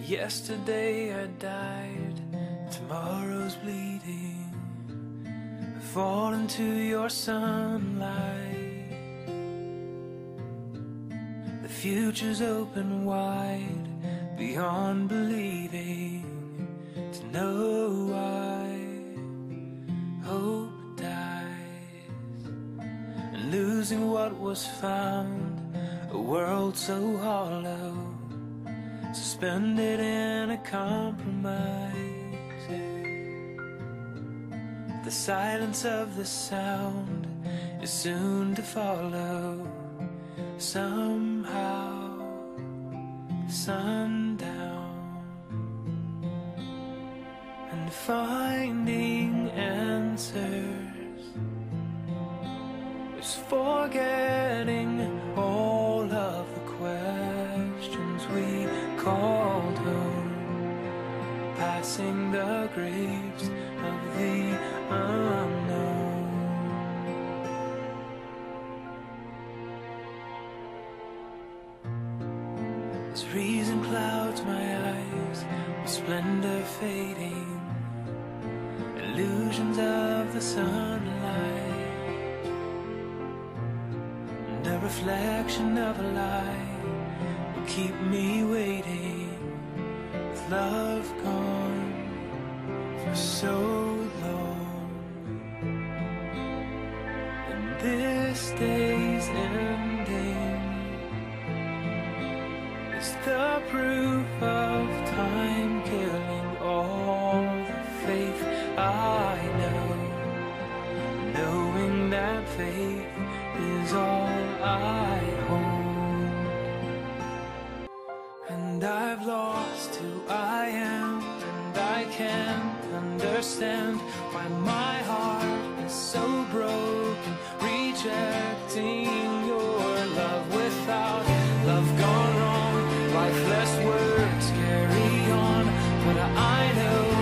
Yesterday I died, tomorrow's bleeding. I fall into your sunlight. The future's open wide, beyond believing. To know why hope dies, and losing what was found, a world so hollow, suspended in a compromise. The silence of the sound is soon to follow. Somehow, sundown, and finding answers is forgetting all of the questions we called home, passing the graves of the unknown. As reason clouds my eyes with splendor fading, illusions of the sunlight, and a reflection of a lie will keep me waiting, with love gone for so long. And this day's ending is the proof of time killing all the faith I know, knowing that faith is all I hold. And I've lost who I am, and I can't understand why my heart is so broken, rejecting your love. Without love gone wrong, lifeless words carry on, but I know